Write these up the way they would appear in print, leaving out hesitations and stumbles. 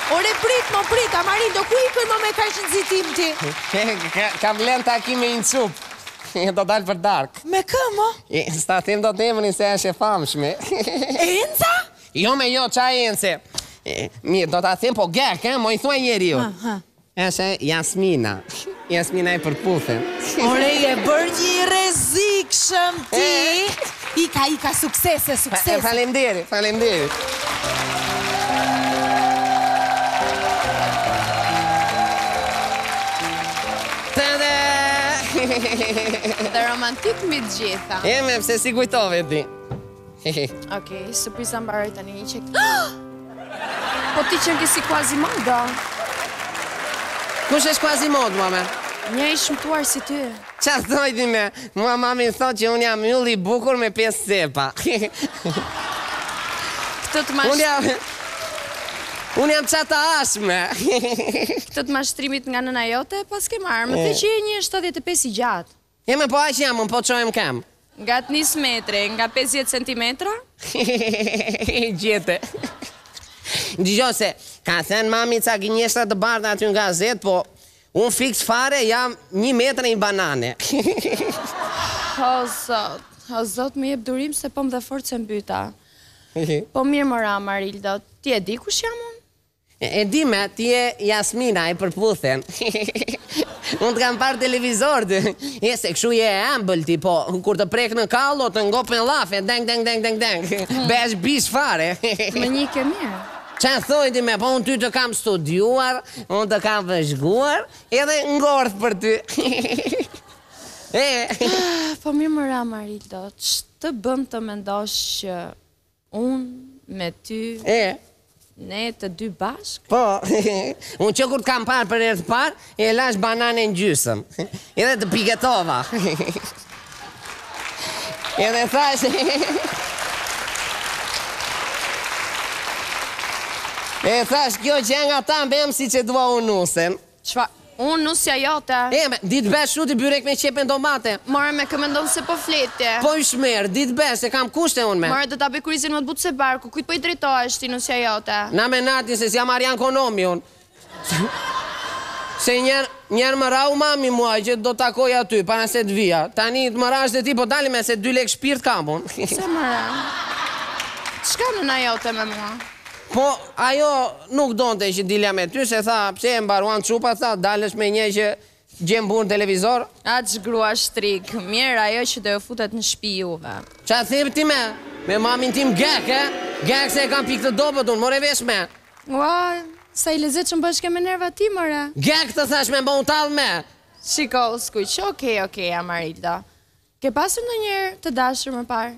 Ore, prit, Amarildo, ku i kënë me kaq nëzitim ti? Kam vlen takime në cupë. Do dalë për dark. Me kë, mo? Sta tim do t'emrin se është e famshme. Enca? Jo me jo, qa Ence? Mirë, do t'a them, po gek, mo i thua njeri ju. Eshe Jasmina. Jasmina i përputhen. Ore, je bërë një rezikshëm ti. Ika, suksese. Falemderit. Dhe romantik mbi të gjitha. Me pse si kujtove ti. Okej, surpriza mbaroj tani një qek. Po ti që si Quasimodo. Kush është Quasimodo, mame? Një i shmëtuar si ty. Qa thoj ti me? Mua mami thot që unë jam ylli bukur me 5 cepa. Këtë të mash... Unë jam qata ashme. Këtë të mashtrimit nga nëna jote, pas ke marrë, më të që je një 75 i gjatë. Me po aq jam, po qojmë kam. Nga të 1 metre, nga 50 centimetra? Gjete. Gjo se, ka thënë mami ca gënjeshtra të bardha aty nga zet, po unë fix fare jam 1 metre i banane. O zot, më jep durim se po më dhe forë që mbyta. Po mirë mëra, Amarildo, ti e di kush jam unë? E di me, ti e Jasmina, e përputhen. Unë të kam parë televizor, se këshu je e ambël ti, po, kur të prek në kallo, të ngop me lafe, deng. Besh bish fare. Më një ke mirë. Qa thoj ti me, po unë ty të kam studiuar, unë të kam vëzhguar, edhe ngorth për ty. Po mirë mëra, Amarildo, që të bën të mendosh që unë me ty... Ne të dy bashk? Po, unë që kur të kam parë për e të parë, e lash banane në gjysëm. Edhe të piketova. Edhe thash... E thash, kjo që nga ta mbem si që dua unë nusen. Qfa? Unë nusja jote. Ditë besh shuti byrek me qepe në domate. More me këmendon se po flete. Po i shmerë, ditë besh, se kam kushte unë me. More do t'a bekurizin më të butë se barku, kujtë po i drejtojsh ti nusja jote. Na me nati se si jam Arjan Konomi unë. Se njerë më rau mami muaj që do takoj aty, para se të vija. Tani të më rash dhe ti, po dali me se 2 lek shpirt kam unë. Se më ra? Qka nëna jote me mua? Po, ajo nuk donte që dilja me ty, se tha, pse e mbaruan qupa, tha, dalësh me një që gjem burë në televizor. A që grua shtrik, mirë ajo që do e futet në shpi juve. Qa thip ti me? Me mamin tim gek, Gek se e kam pik të dobet unë, more vesh me. Ua, sa i lezet që më bëshke me nerva ti, more. Gek të thash me mba unë talë me. Shiko, skuq, okej, Amarildo. Ke pasur në njërë të dashur më parë?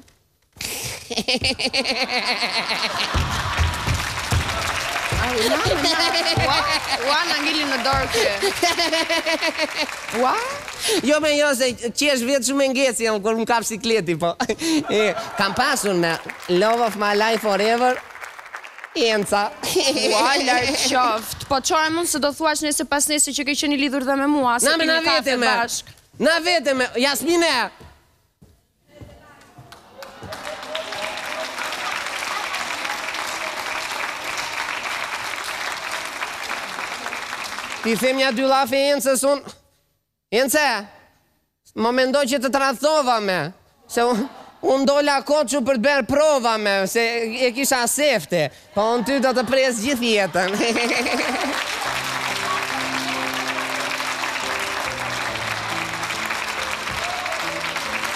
Ua, në ngilin në dorë kë. Ua? Jo me jo, se qesh vetë shumë ngeci, kur më kap sikleti, po. Kam pasur me Love of my life forever, Enca. Ua, lartë qoft. Po qore mund se do thuash nëse pas nëse që ke qenë i lidhur dhe me mua, se pi një kafe bashk. Na vete me, Jasmine! Ti them një 2 lafe Encës unë... Ence, më mendoj që të trathova me, se unë dolla koqu për të berë prova me, se e kisha sefte, po unë ty do të pres gjithë jetën.